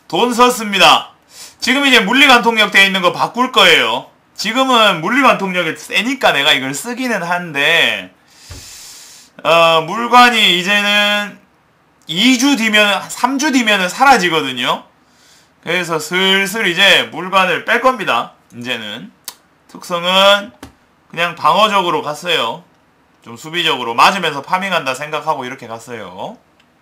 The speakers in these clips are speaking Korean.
돈 썼습니다. 지금 이제 물리관통력 되어 있는 거 바꿀 거예요. 지금은 물리관통력이 세니까 내가 이걸 쓰기는 한데 물관이 이제는 2주 뒤면 3주 뒤면은 사라지거든요. 그래서 슬슬 이제 물관을 뺄 겁니다. 이제는 특성은 그냥 방어적으로 갔어요. 좀 수비적으로 맞으면서 파밍한다 생각하고 이렇게 갔어요.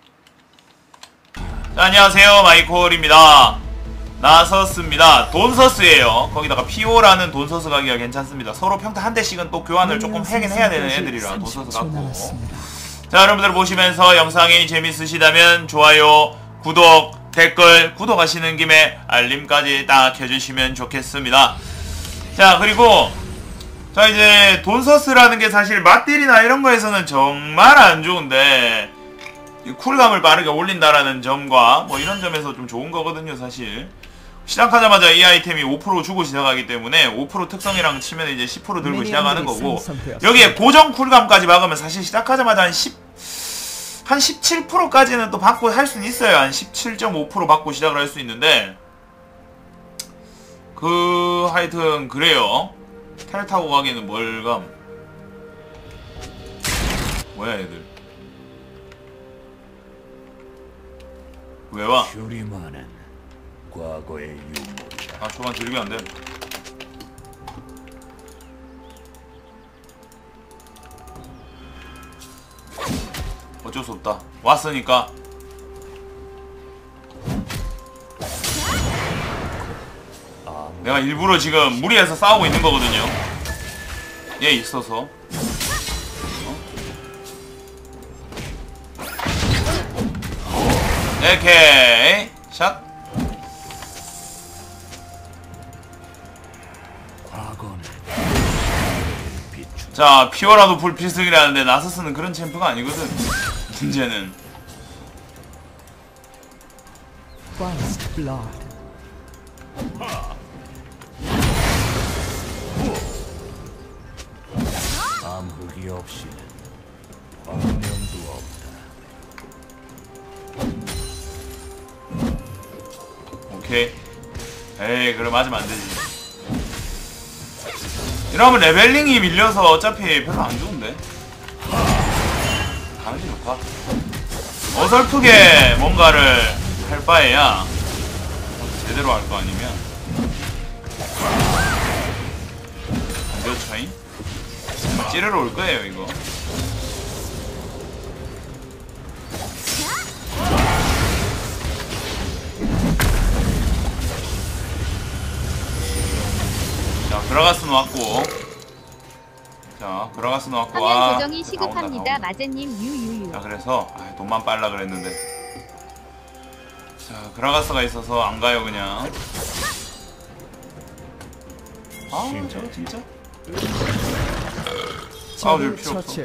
자, 안녕하세요, 마이콜입니다. 나서스입니다. 돈서스예요. 거기다가 피오라는 돈서스 가기가 괜찮습니다. 서로 평타 한 대씩은 또 교환을 조금 하긴 해야 되는 애들이라 돈서스 같고. 자, 여러분들 보시면서 영상이 재밌으시다면 좋아요, 구독, 댓글, 구독하시는 김에 알림까지 딱 켜주시면 좋겠습니다. 자, 그리고 자, 이제 돈서스라는 게 사실 맞딜이나 이런 거에서는 정말 안 좋은데 쿨감을 빠르게 올린다라는 점과 뭐 이런 점에서 좀 좋은 거거든요. 사실 시작하자마자 이 아이템이 5% 주고 시작하기 때문에 5% 특성이랑 치면 이제 10% 들고 시작하는 거고, 여기에 고정 쿨감까지 막으면 사실 시작하자마자 한 17%까지는 또 받고 할 수는 있어요. 한 17.5% 받고 시작을 할 수 있는데 하여튼 그래요. 텔 타고 가기는 멀감. 뭐야 얘들 왜 와? 과거의 유물이다. 아, 저만 들으면 안 돼. 어쩔 수 없다. 왔으니까. 내가 일부러 지금 무리해서 싸우고 있는 거거든요. 얘 있어서. 오케이. 샷. 자, 피오라도 불필승이라는데 나서스는 그런 챔프가 아니거든. 문제는 암흑이 없이는 광명도 없다. 오케이. 에이, 그럼 맞으면 안 되지. 이러면 레벨링이 밀려서 어차피 별로 안 좋은데. 가는 게 좋다. 어설프게 뭔가를 할 바에야 제대로 할 거 아니면. 몇 차이? 찌르러 올 거예요, 이거. 자, 그라가스는 왔고. 자, 그라가스는 왔고. 화면 조정이 시급합니다. 마제님 유유유. 자, 그래서 돈만 빨라 그랬는데. 자, 그라가스가 있어서 안 가요, 그냥. 저거 진짜? 싸워줄 필요 없어.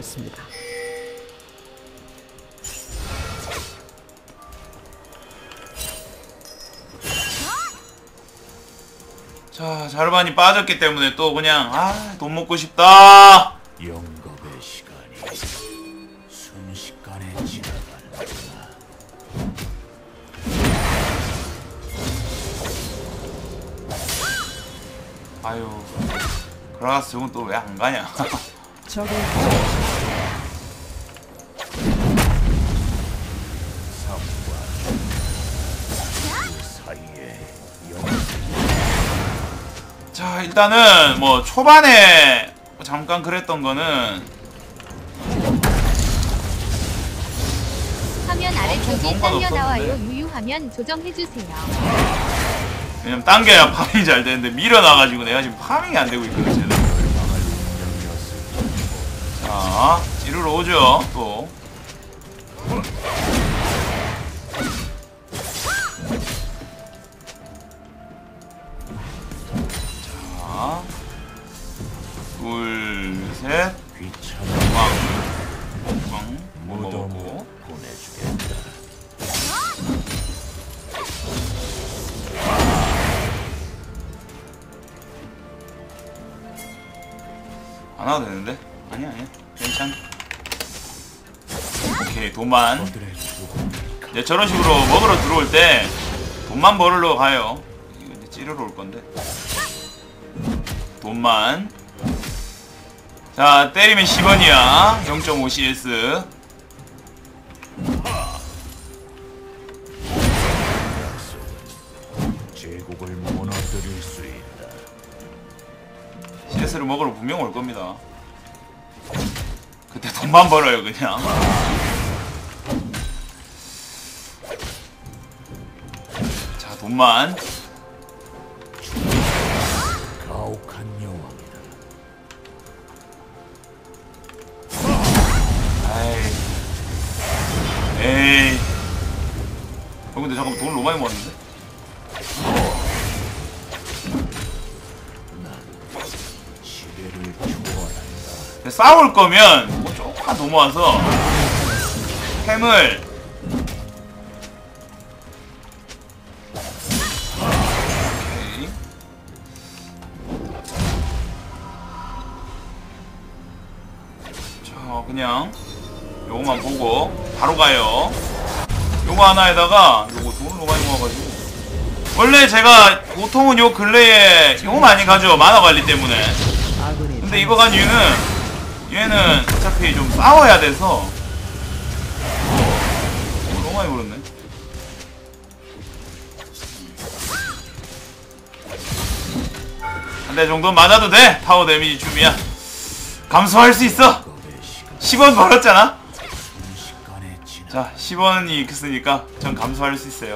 자, 자르반이 빠졌기 때문에 또 그냥 돈 먹고 싶다. 영겁의 시간이 순식간에 지나간다. 아유, 그라가스 저건 또 왜 안 가냐? 자, 일단은 뭐 초반에 잠깐 그랬던 거는 화면 아래쪽이 딸려 나와요. 유유하면 조정해주세요. 왜냐면 당겨야 파밍이 잘 되는데 밀어놔가지고 내가 지금 파밍이 안 되고 있거든. 제대로. 자, 찌르러 오죠. 또 자, 둘, 셋. 꽝 먹고 보내주겠다. 안 와도 되는데? 아니야. 괜찮. 오케이, 돈만. 이제 저런 식으로 먹으러 들어올 때 돈만 돈만 벌으러 가요. 이거 이제 찌르러 올 건데. 돈만. 자, 때리면 10원이야. 0.5 CS. 제국을 무너뜨릴 수 있다. CS를 먹으러 분명 올 겁니다. 그때 돈만 벌어요, 그냥. 자, 돈만. 가혹한 여왕이다. 에이. 근데 잠깐만, 돈을 너무 많이 모았는데? 지배를 초월한다. 싸울 거면 뭐 조금만 더 모아서 템을 오케이. 자, 그냥 요거만 보고 바로 가요. 요거 하나에다가 요거 돈을 너무 많이 모아가지고 원래 제가 보통은 요 근래에 요거 많이 가죠, 만화 관리 때문에. 근데 이거 간 이유는 얘는 어차피 좀 싸워야 돼서. 너무 많이 벌었네. 한 대 정도 맞아도 돼. 파워 데미지 줌이야. 감소할 수 있어. 10원 벌었잖아. 순식간에 지나. 자, 10원이 있으니까 전 감소할 수 있어요.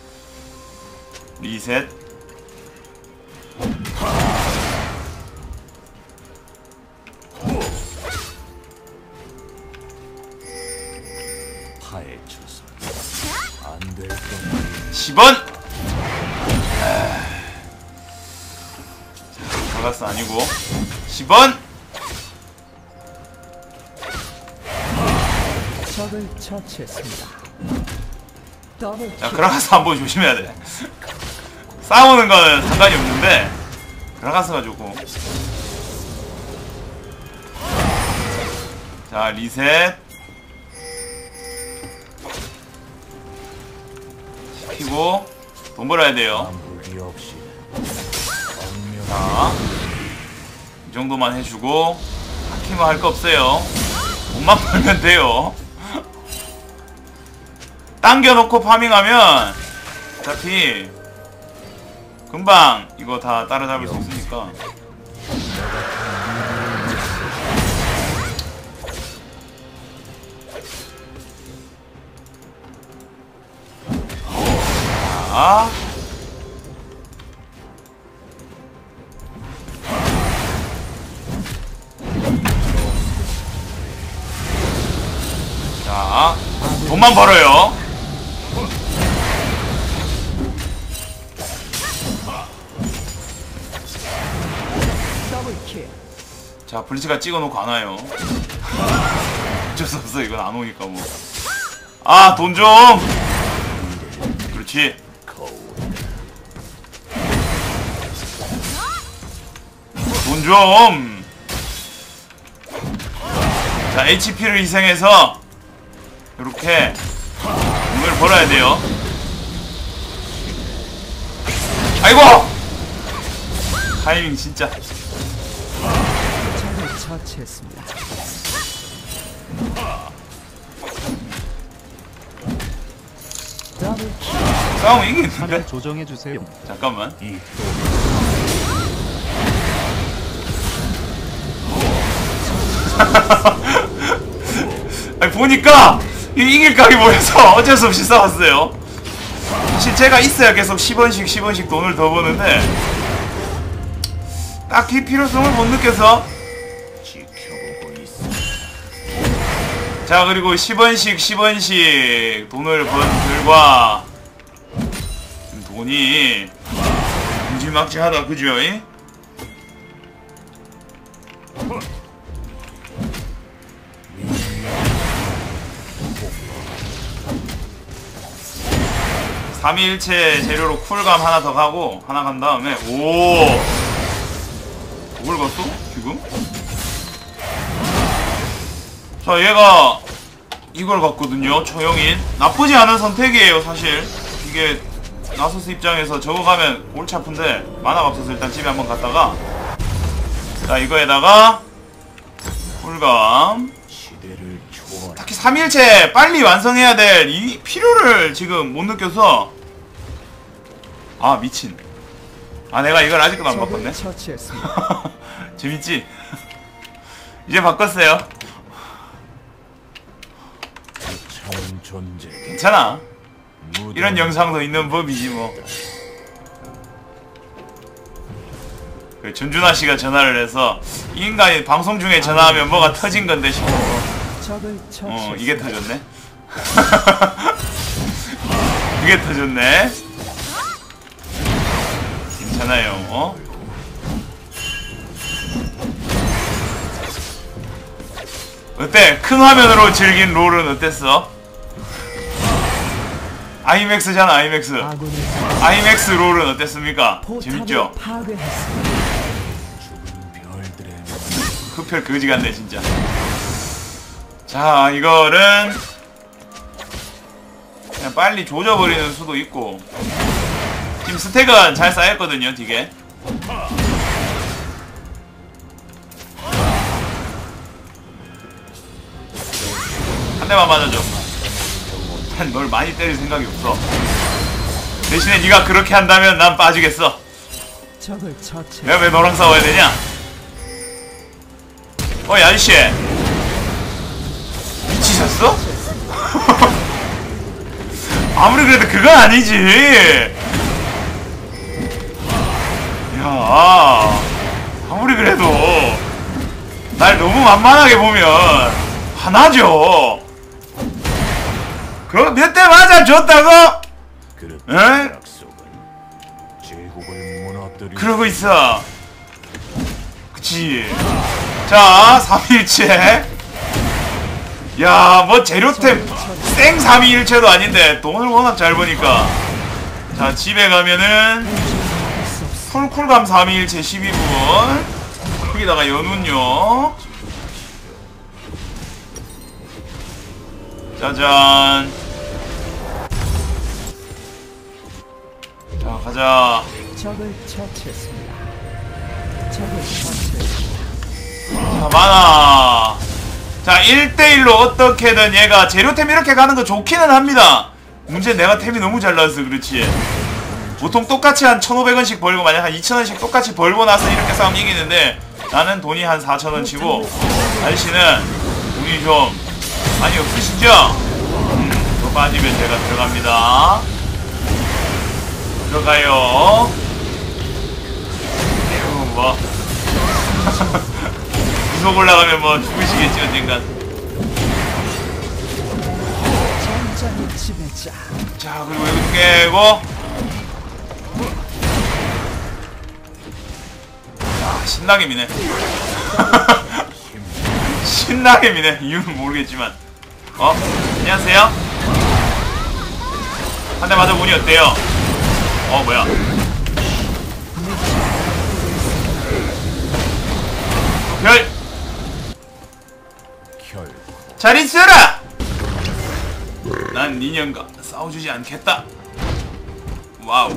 리셋. 파헤쳐서 안될 겁니다. 10원! 가가스 아니고 10원! 적을 처치했습니다. 더블 자, 그라가스 한번 조심해야 돼. 싸우는 건 상관이 없는데 그라가스가 조금. 자, 리셋 시키고 돈 벌어야 돼요. 암흑이 없이는 자, 이 정도만 해주고 하키만 할 거 없어요. 돈만 벌면 돼요. 당겨놓고 파밍하면 어차피 금방 이거 다 따라잡을 수 있으니까. 자, 돈만 벌어요. 더블킬. 자, 블리츠가 찍어놓고 안 와요. 어쩔 수 없어, 이건 안 오니까 뭐. 아, 돈 좀! 그렇지. 돈 좀! 자, HP를 희생해서 이렇게 돈을 벌어야 돼요. 아이고! 타이밍 진짜. 적을 처치했습니다. 더블킬. 싸움 이기는데? 조정해주세요. 잠깐만. 이 아니, 보니까 이길 각이 보여서 어쩔 수 없이 싸웠어요. 사실 제가 있어야 계속 10원씩 돈을 더 버는데 딱히 필요성을 못 느껴서. 지켜보고 있어. 자, 그리고 10원씩 돈을 번 결과 지금 돈이 무지막지하다, 그죠? 이? 삼위일체 재료로 쿨감 하나 더 가고 하나 간 다음에 오, 그걸 갔어? 지금? 자, 얘가 이걸 갔거든요. 초용인 나쁘지 않은 선택이에요. 사실 이게 나소스 입장에서 저거 가면 골치 아픈데 만화가 없어서 일단 집에 한번 갔다가 자 이거에다가 꿀감 시대를 초월. 딱히 3일째 빨리 완성해야 될 이 필요를 지금 못 느껴서 아 미친 아 내가 이걸 아직도 안 적을 바꿨네 처치했습니다. 재밌지? 이제 바꿨어요 차원 존재. 괜찮아 무덤. 이런 영상도 있는 법이지 뭐. 그 준준아씨가 전화를 해서 이 인간이 방송 중에 전화하면 뭐가 터진 건데 싶어서 적을 처치했습니다. 이게 터졌네. 그게 터졌네. 괜찮아요. 어때? 큰 화면으로 즐긴 롤은 어땠어? 아이맥스잖아 아이맥스. 아군을 아이맥스 롤은 어땠습니까? 포탑을 재밌죠? 파괴했습니다. 별들의 흡혈 거지 같네 진짜. 자 이거는 그냥 빨리 조져버리는 수도 있고 지금 스택은 잘 쌓였거든요 되게. 한 대만 맞아줘. 난 널 많이 때릴 생각이 없어. 대신에 네가 그렇게 한다면 난 빠지겠어. 적을 처치. 내가 왜 너랑 싸워야 되냐? 어이 아저씨 미치셨어? 아무리 그래도 그건 아니지. 야 아무리 그래도 날 너무 만만하게 보면 화나죠. 그럼 몇 대 맞아줬다고? 그릇 에? 약속은 제국을 무너뜨리. 그러고 있어. 그치. 자 3일째. 야 뭐 재료템 생 3일체도 아닌데 돈을 워낙 잘 버니까. 자 집에 가면은 풀쿨감 3일체 12분 거기다가 연운요. 짜잔. 자 가자. 적을 처치했습니다. 적을 처치했습니다. 자 많아. 자 1대1로 어떻게든 얘가 재료템 이렇게 가는 거 좋기는 합니다. 문제는 내가 템이 너무 잘 나와서 그렇지. 보통 똑같이 한 1,500원씩 벌고 만약 한 2,000원씩 똑같이 벌고 나서 이렇게 싸우면 이기는데 나는 돈이 한 4,000원 치고 아저씨는 돈이 좀 많이 없으시죠? 더 빠지면 제가 들어갑니다. 들어가요. 뭐 구속 올라가면 뭐 죽으시겠지 언젠간. 전장의 지배자. 자 그리고 여기 깨고. 야 신나게 미네. 신나게 미네. 이유는 모르겠지만. 안녕하세요. 한 대 맞아 보니 어때요? 뭐야? 별. 결. 잘 있어라. 난 니년과 싸워주지 않겠다. 와우.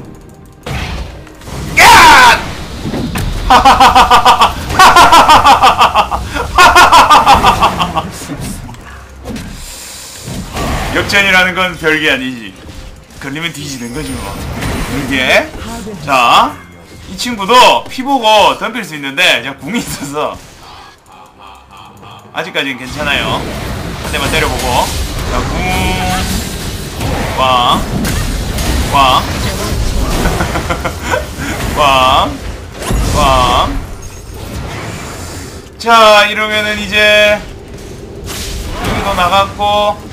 야! 역전이라는 건 별게 아니지. 걸리면 뒤지는 거지 뭐. 이게. 자, 이 친구도 피 보고 덤빌 수 있는데 제가 궁이 있어서 아직까지는 괜찮아요. 한 대만 때려보고. 자, 궁. 왕. 왕. 왕. 왕. 자, 이러면은 이제 여기도 나갔고.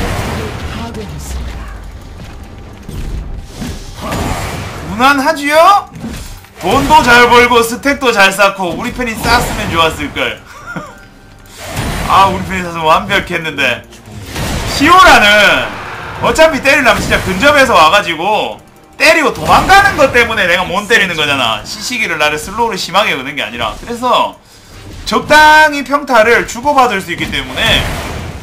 무난하지요? 돈도 잘 벌고 스택도 잘 쌓고 우리 편이 쌌으면 좋았을걸. 아 우리 편이 쌌으면 완벽했는데. 시오라는 어차피 때리려면 진짜 근접해서 와가지고 때리고 도망가는 것 때문에 내가 못 때리는 거잖아. 시시기를 나를 슬로우를 심하게 거는 게 아니라. 그래서 적당히 평타를 주고받을 수 있기 때문에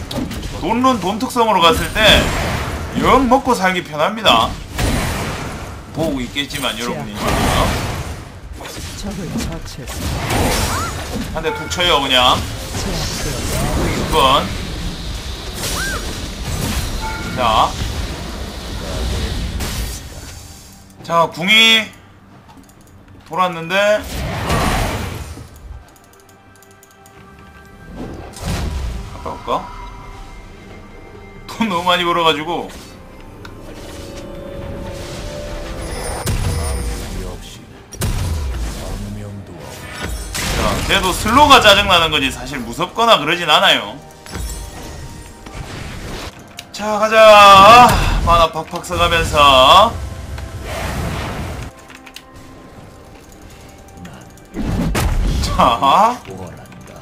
돈론 돈 특성으로 갔을 때 영 먹고 살기 편합니다. 보고 있겠지만 여러분이 적을 처치했습니다. 한 대 툭 쳐요 그냥. 제압되었습니다. 6번. 자, 궁이 돌았는데 갔다 올까? 돈 너무 많이 벌어가지고. 역시 운명도 자, 쟤도 슬로우가 짜증나는 거지 사실 무섭거나 그러진 않아요. 자, 가자. 만화 팍팍 써가면서. 자, 보아란다.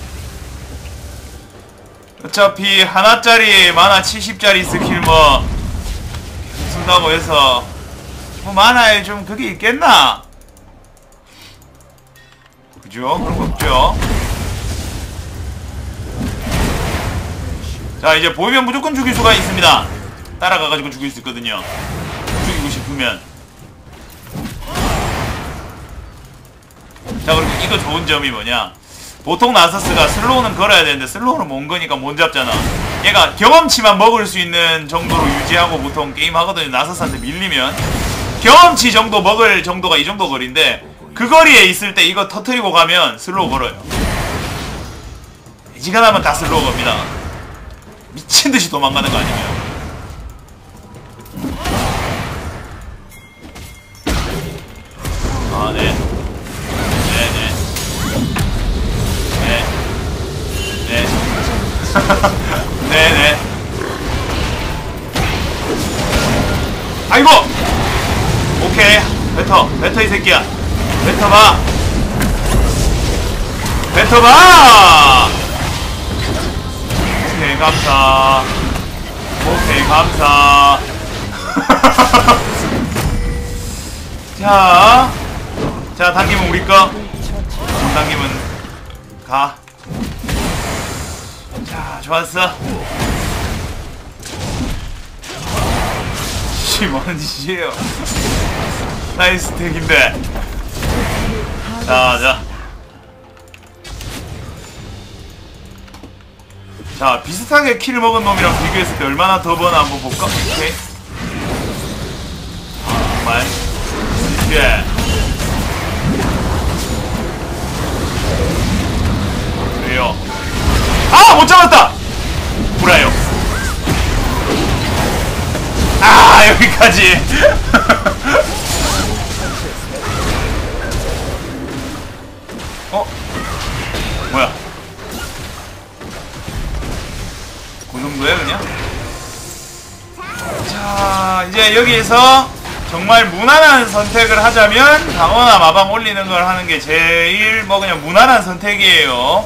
어차피 하나짜리 만화 70짜리 스킬 뭐 쓴다고 해서 뭐 만화에 좀 그게 있겠나? 그죠? 그런 거 없죠? 자, 이제 보이면 무조건 죽일 수가 있습니다. 따라가가지고 죽일 수 있거든요. 죽이고 싶으면. 자, 그리고 이거 좋은 점이 뭐냐, 보통 나서스가 슬로우는 걸어야 되는데 슬로우는 못 거니까 못 잡잖아. 얘가 경험치만 먹을 수 있는 정도로 유지하고 보통 게임 하거든요. 나서스한테 밀리면 경험치 정도 먹을 정도가 이 정도 거리인데 그 거리에 있을 때 이거 터트리고 가면 슬로우 걸어요. 지간하면 다 슬로우 겁니다. 미친듯이 도망가는 거 아니면. 아, 네. 네네. 네. 네. 네네. 아이고! 오케이. 뱉어 이 새끼야. 뱉어봐. 오케이, 감사. 오케이, 감사. 자, 당기면 우리 거. 못 당기면 가. 자, 좋았어. 씨, 뭐하는 짓이에요. 나이스 택인데. 자, 비슷하게 킬 먹은 놈이랑 비교했을 때 얼마나 더 버나 한번 볼까? 오케이. 정말. 예. 그래요. 아! 못 잡았다! 보라요. 아! 여기까지. 뭐야? 그 정도야 그냥? 자, 이제 여기에서 정말 무난한 선택을 하자면 방어나 마방 올리는 걸 하는 게 제일 뭐 그냥 무난한 선택이에요.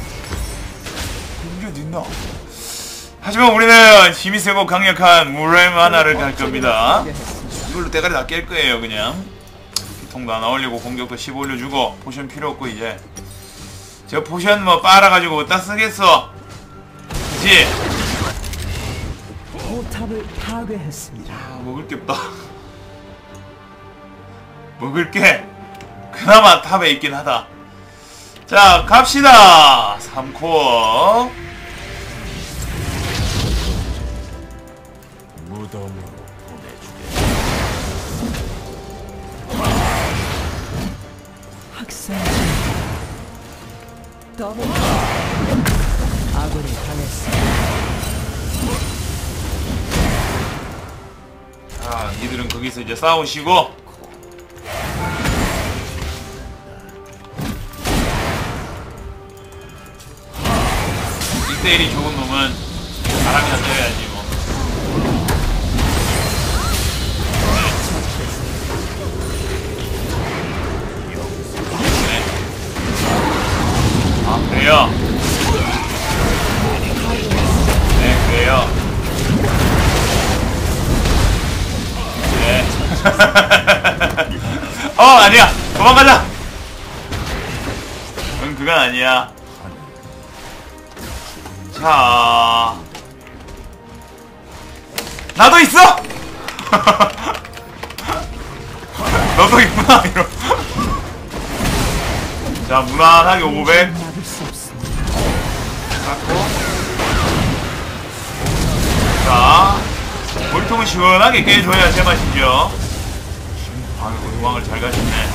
이게 어딨나? 하지만 우리는 힘이 세고 강력한 무렘 하나를 갈 겁니다. 이걸로 대가리 다 깰 거예요 그냥. 기통도 하나 올리고 공격도 10 올려주고 포션 필요 없고 이제 저 포션 뭐 빨아가지고 어디다 쓰겠어? 그치? 포탑을 파괴했습니다. 아, 먹을 게 없다. 먹을 게 그나마 탑에 있긴 하다. 자, 갑시다. 3코어. 무덤으로 보내주게. 학살 더블 아군이 당했습니다. 자, 니들은 거기서 이제 싸우시고. 일대일이 좋은 놈은 바람이나 때려야지 뭐. 네. 아, 그래요? 네, 그래요. 네. 아니야. 도망가자. 응, 그건 아니야. 자, 나도 있어. 너도 있구나 이러. 자 무난하게 500 막을 수 없습니다. 갖고. 자 물통은 시원하게 깨줘야 제맛이죠. 아이고 도망을 잘 가셨네.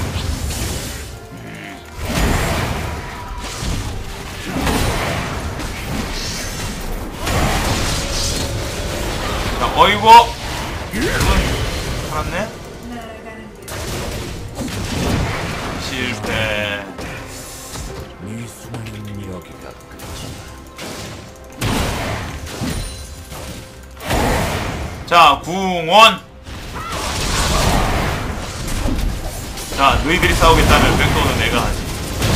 자 어이구 살았네. 실패. 미수는 여기가 끝이다. 자 궁원. 자 너희들이 싸우겠다면 백도는 내가 하지.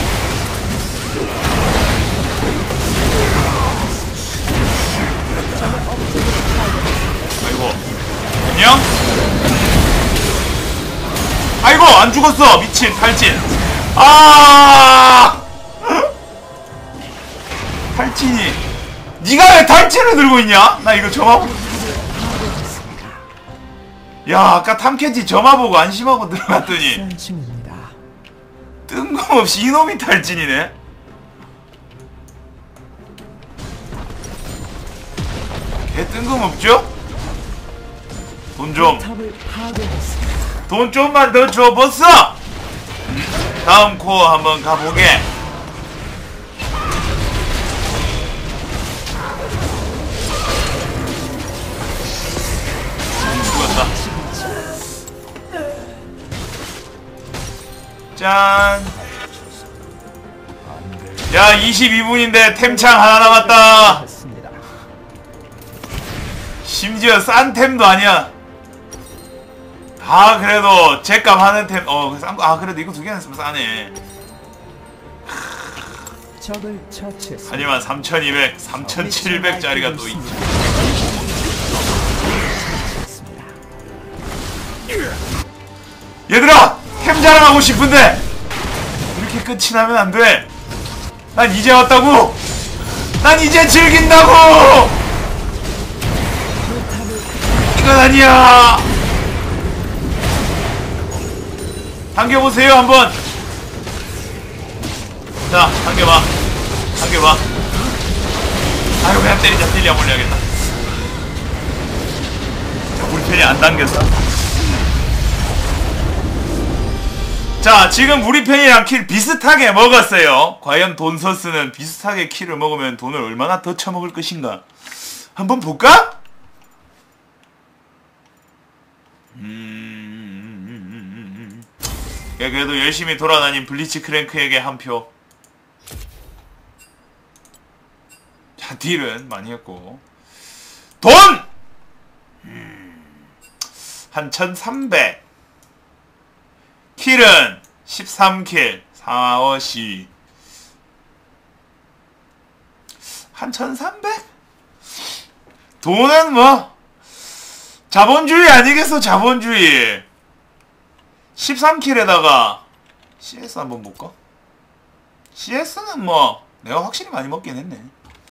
아이고 안녕. 아이고 안 죽었어. 미친 탈진. 아 탈진이. 니가 왜 탈진을 들고 있냐? 나 이거 점화보고. 야 아까 탐켄지 점화보고 안심하고 들어갔더니 선 중입니다. 뜬금없이 이놈이 탈진이네. 개 뜬금없죠? 돈 좀. 탑을 파괴했습니다. 돈 좀만 더 줘 버써. 다음 코어 한번 가보게. 죽었다. 짠. 야 22분인데 템창 하나 남았다. 했습니다. 심지어 싼 템도 아니야. 아 그래도 제값 하는 템. 아 그래도 이거 두 개는 쓰면 싸네. 적을 처치했습니다. 하지만 3200, 3700짜리가 또 있지. 얘들아! 템 자랑하고 싶은데! 이렇게 끝이 나면 안 돼! 난 이제 왔다고! 난 이제 즐긴다고! 이건 아니야! 당겨보세요 한번! 자, 당겨봐. 당겨봐. 아유, 그냥 때리자. 딜리 한번 올려야겠다. 자, 우리 편이 안 당겼어. 자, 지금 우리 편이랑 킬 비슷하게 먹었어요. 과연 돈서스는 비슷하게 킬을 먹으면 돈을 얼마나 더 쳐먹을 것인가? 한번 볼까? 야, 그래도 열심히 돌아다닌 블리치 크랭크에게 한 표. 자, 딜은 많이 했고. 돈! 한 1300. 킬은 13킬. 4어시. 한 1300? 돈은 뭐 자본주의 아니겠어. 자본주의. 13킬에다가 CS 한번 볼까? CS는 뭐 내가 확실히 많이 먹긴 했네.